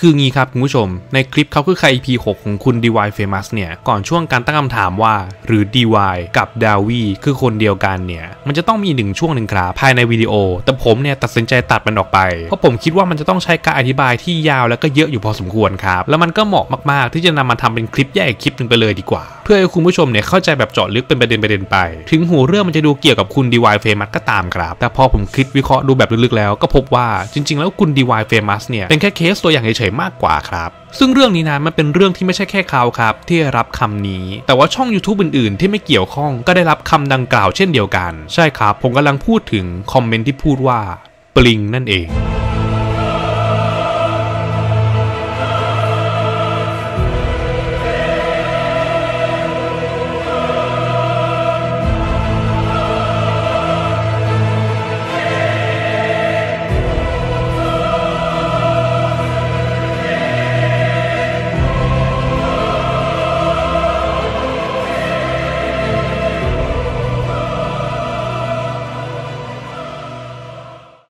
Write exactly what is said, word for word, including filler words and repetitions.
คืองี้ครับคุณผู้ชมในคลิปเขาคือใคร อี พี หกของคุณ ดี วาย Famous เนี่ยก่อนช่วงการตั้งคำถามว่าหรือ ดี วาย กับดาวีคือคนเดียวกันเนี่ยมันจะต้องมีหนึ่งช่วงหนึ่งครับภายในวิดีโอแต่ผมเนี่ยตัดสินใจตัดมันออกไปเพราะผมคิดว่ามันจะต้องใช้การอธิบายที่ยาวแล้วก็เยอะอยู่พอสมควรครับแล้วมันก็เหมาะมากๆที่จะนำมาทำเป็นคลิปแยกคลิปหนึ่งไปเลยดีกว่าเพื่อให้คุณผู้ชมเนี่ยเข้าใจแบบเจาะลึกเป็นประเด็นประเด็นไปถึงหัวเรื่องมันจะดูเกี่ยวกับคุณ ดี วาย Famous ก็ตามครับแต่พอผมคิดวิเคราะห์ดูแบบลึกๆแล้วก็พบว่าจริงๆแล้วคุณ ดี วาย Famous เนี่ยเป็นแค่เคสตัวอย่างเฉยๆมากกว่าครับซึ่งเรื่องนี้นะมันเป็นเรื่องที่ไม่ใช่แค่เขาครับที่ได้รับคำนี้แต่ว่าช่อง YouTube อื่นๆที่ไม่เกี่ยวข้องก็ได้รับคำดังกล่าวเช่นเดียวกันใช่ครับผมกำลังพูดถึงคอมเมนต์ที่พูดว่าปลิงนั่นเอง